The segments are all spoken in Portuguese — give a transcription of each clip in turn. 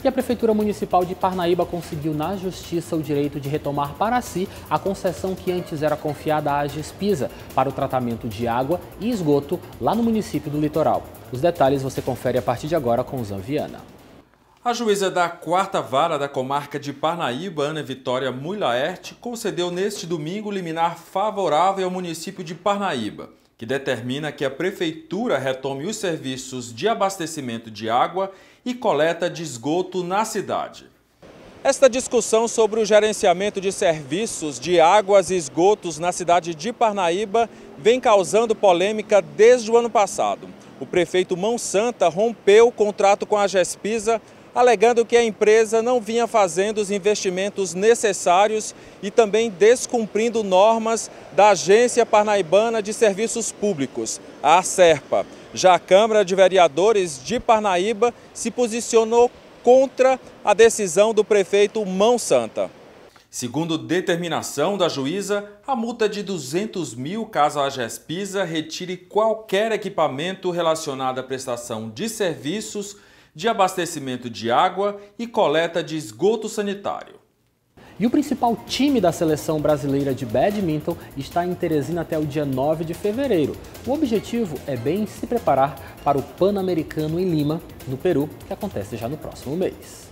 E a Prefeitura Municipal de Parnaíba conseguiu na Justiça o direito de retomar para si a concessão que antes era confiada à Agespisa para o tratamento de água e esgoto lá no município do Litoral. Os detalhes você confere a partir de agora com Zan Viana. A juíza da 4ª Vara da Comarca de Parnaíba, Ana Vitória Mui Laerte, concedeu neste domingo liminar favorável ao município de Parnaíba, que determina que a Prefeitura retome os serviços de abastecimento de água e coleta de esgoto na cidade. Esta discussão sobre o gerenciamento de serviços de águas e esgotos na cidade de Parnaíba vem causando polêmica desde o ano passado. O prefeito Mão Santa rompeu o contrato com a Agespisa, alegando que a empresa não vinha fazendo os investimentos necessários e também descumprindo normas da Agência Parnaibana de Serviços Públicos, a ACERPA. Já a Câmara de Vereadores de Parnaíba se posicionou contra a decisão do prefeito Mão Santa. Segundo determinação da juíza, a multa é de 200 mil caso a Agespisa retire qualquer equipamento relacionado à prestação de serviços de abastecimento de água e coleta de esgoto sanitário. E o principal time da seleção brasileira de badminton está em Teresina até o dia 9 de fevereiro. O objetivo é bem se preparar para o Pan-Americano em Lima, no Peru, que acontece já no próximo mês.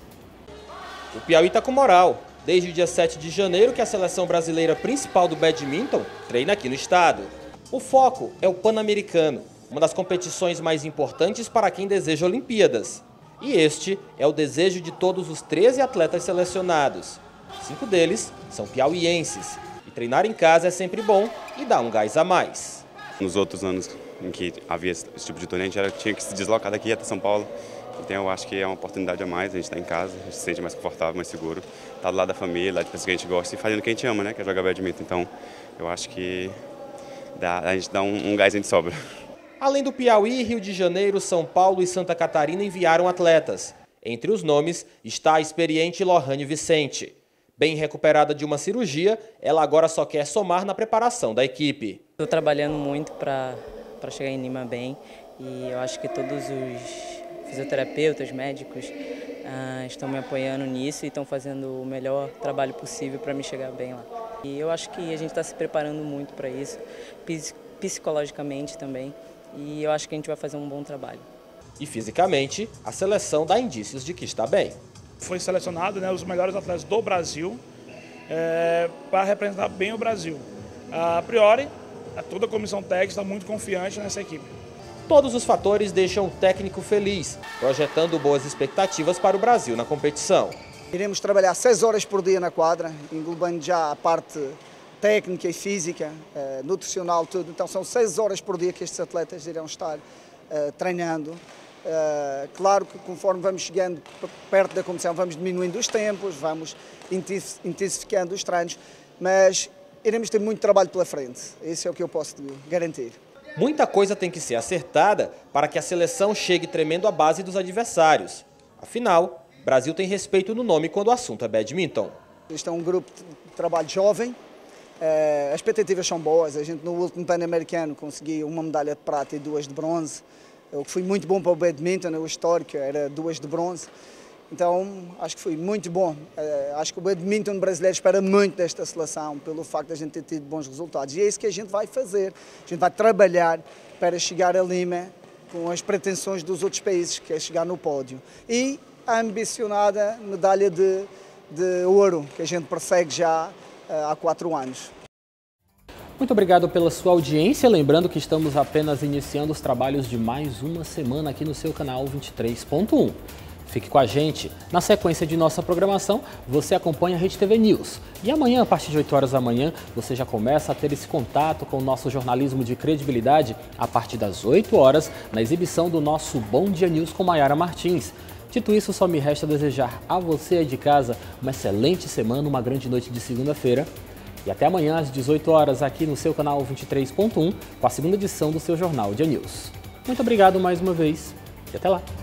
O Piauí está com moral. Desde o dia 7 de janeiro que a seleção brasileira principal do badminton treina aqui no estado. O foco é o Pan-Americano, uma das competições mais importantes para quem deseja Olimpíadas. E este é o desejo de todos os 13 atletas selecionados. 5 deles são piauienses. E treinar em casa é sempre bom e dá um gás a mais. Nos outros anos em que havia esse tipo de torneio, a gente tinha que se deslocar daqui até São Paulo. Então eu acho que é uma oportunidade a mais, a gente está em casa, a gente se sente mais confortável, mais seguro. Está do lado da família, lá de pessoas que a gente gosta e fazendo o que a gente ama, né? Que é jogar badminton. Então eu acho que a gente dá um gás de sobra. Além do Piauí, Rio de Janeiro, São Paulo e Santa Catarina enviaram atletas. Entre os nomes está a experiente Lohane Vicente. Bem recuperada de uma cirurgia, ela agora só quer somar na preparação da equipe. Estou trabalhando muito para chegar em Lima bem e eu acho que todos os fisioterapeutas, médicos estão me apoiando nisso e estão fazendo o melhor trabalho possível para me chegar bem lá. E eu acho que a gente está se preparando muito para isso, psicologicamente também, e eu acho que a gente vai fazer um bom trabalho. E fisicamente, a seleção dá indícios de que está bem. Foi selecionado, né, os melhores atletas do Brasil para representar bem o Brasil. A priori, toda a comissão técnica está muito confiante nessa equipe. Todos os fatores deixam o técnico feliz, projetando boas expectativas para o Brasil na competição. Iremos trabalhar 6 horas por dia na quadra, englobando já a parte técnica e física, nutricional, tudo. Então são 6 horas por dia que estes atletas irão estar treinando. Claro que conforme vamos chegando perto da competição vamos diminuindo os tempos, vamos intensificando os treinos, mas iremos ter muito trabalho pela frente, isso é o que eu posso garantir. Muita coisa tem que ser acertada para que a seleção chegue tremendo à base dos adversários. Afinal, o Brasil tem respeito no nome quando o assunto é badminton. Este é um grupo de trabalho jovem, as expectativas são boas, a gente no último Pan-Americano conseguiu uma medalha de prata e 2 de bronze, o que foi muito bom para o badminton, o histórico era 2 de bronze, então acho que foi muito bom. Acho que o badminton brasileiro espera muito desta seleção, pelo facto de a gente ter tido bons resultados. E é isso que a gente vai fazer, a gente vai trabalhar para chegar a Lima com as pretensões dos outros países, que é chegar no pódio. E a ambicionada medalha de ouro, que a gente persegue já há 4 anos. Muito obrigado pela sua audiência, lembrando que estamos apenas iniciando os trabalhos de mais uma semana aqui no seu canal 23.1. Fique com a gente. Na sequência de nossa programação, você acompanha a Rede TV News. E amanhã, a partir de 8 horas da manhã, você já começa a ter esse contato com o nosso jornalismo de credibilidade a partir das 8 horas, na exibição do nosso Bom Dia News com Maiara Martins. Dito isso, só me resta desejar a você aí de casa uma excelente semana, uma grande noite de segunda-feira. E até amanhã, às 18 horas, aqui no seu canal 23.1, com a segunda edição do seu Jornal Dia News. Muito obrigado mais uma vez e até lá!